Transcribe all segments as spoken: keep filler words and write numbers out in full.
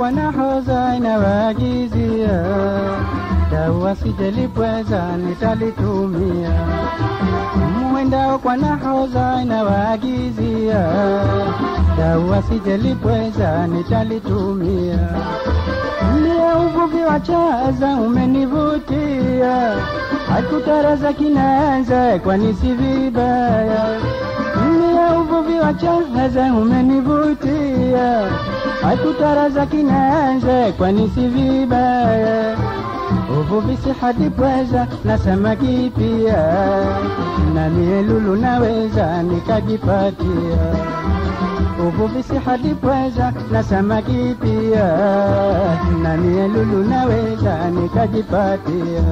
kwa nahodha inawagizia, dawa sijalipweza nitalitumia. Mwendao kwa nahodha inawagizia, dawa sijalipweza nitalitumia. Mia uvuvi wa chaza umenivutia, hakutaraza kinaanza kwani si vibaya. Mia uvuvi wa chaza umenivutia, hakutaraza kinaanza kwani si vibaya. Uvuvi si hadi pweza na samaki pia, na mielulu naweza nikajipatia. Uvuvi si hadi pweza na samaki pia, na mielulu naweza nikajipatia.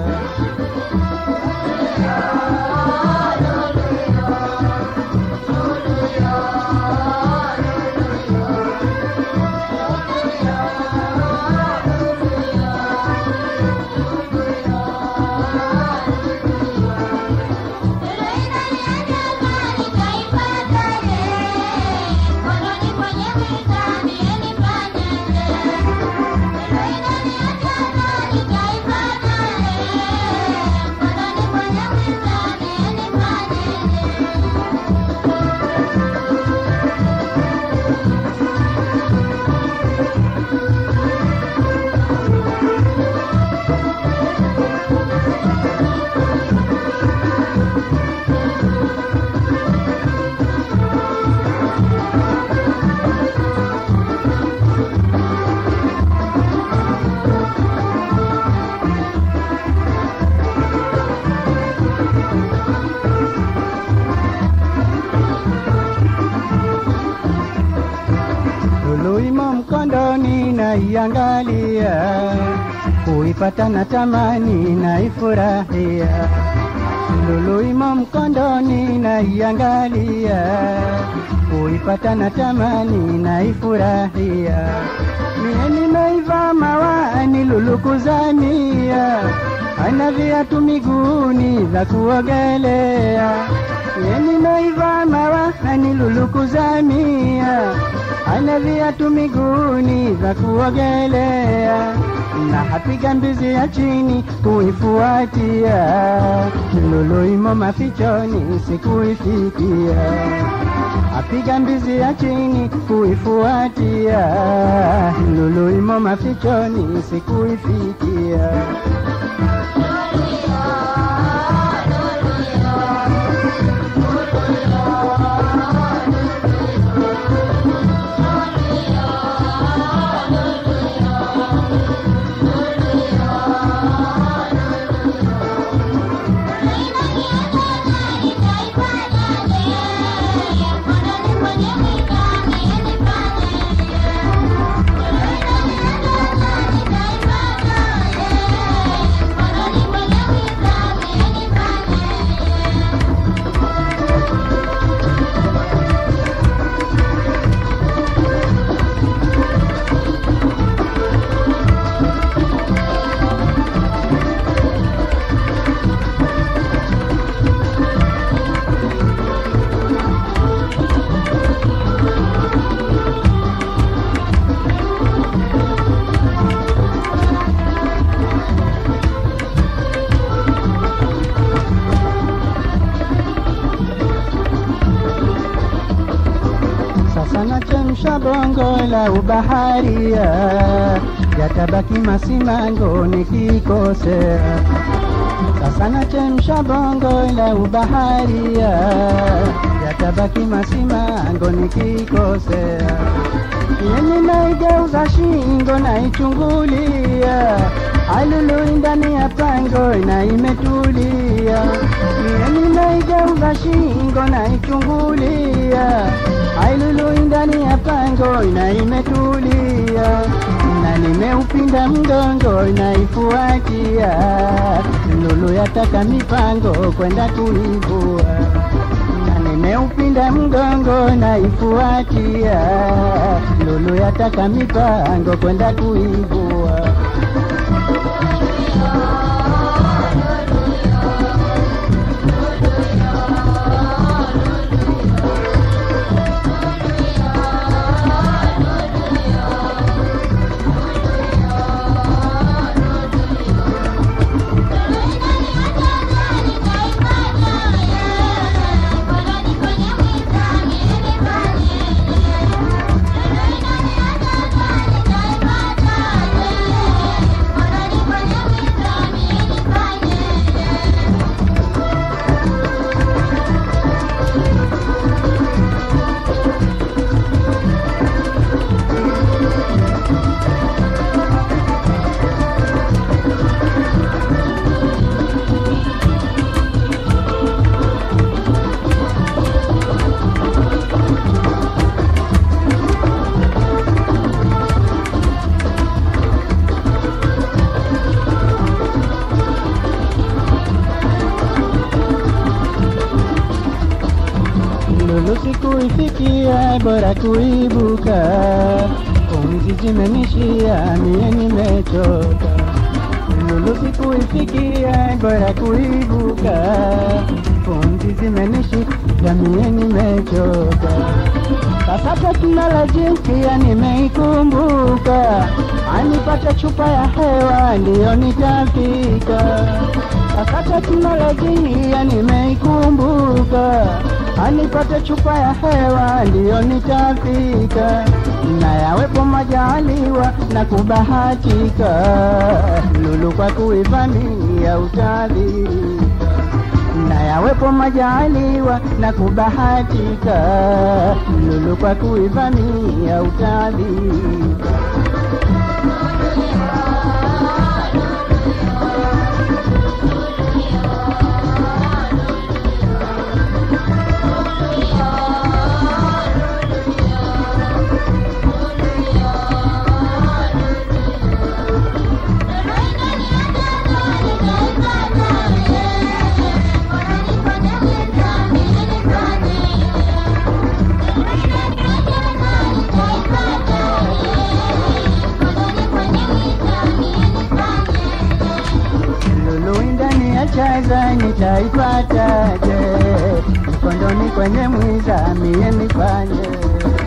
Mkondoni na iangalia, kuipata na tamani na ifurahia. Lulu imo mkondoni na iangalia, kuipata na tamani na ifurahia. Mie nimeiva mawani lulu kuzamia, ana viatu miguuni vya kuogelea. Mie nimeiva mawani lulu kuzamia, ana viatu miguuni vya kuogelea. Na hapiga mbizi ya chini kuifuatia, lulu imo mafichoni sikuifikia. Hapiga mbizi ya chini kuifuatia, lulu imo mafichoni sikuifikia. Sana chemsha bongo la ubaharia, yatabaki masimango nikikosea. Sasa na chemsha bongo la ubaharia, yatabaki masimango nikikosea. Yeni naigeuza shingo na ichungulia, alulu ndani ya pango na imetulia. Yeni naigeuza shingo na ichungulia, alulu ndani ya pango na imetulia. Na nimeupinda mgongo na ifuatia, lulu yataka mipango kwenda kuivua. Na nimeupinda mgongo na ifuatia, lulu yataka mipango kwenda kuivua. Lulu sikuifikia, bora kuibuka. Pumzi zimenishia, mie nimechoka. Lulu sikuifikia, bora kuibuka. Pumzi zimenishia, mie nimechoka. Sasa teknolojia pia nimeikumbuka. Anipata chupa ya hewa ndiyo nitafika. Sasa teknolojia nimeikumbuka. Anipata chupa ya hewa ndiyo nitafika. Na yawepo majaliwa na kubahatika. Lulu kwa kuivamia utadhirika. Na yawepo majaliwa na kubahatika. Lulu kwa kuivamia utadhirika. Chaza nitaipataje? Mkondoni kwenye mwiza mie nifanye.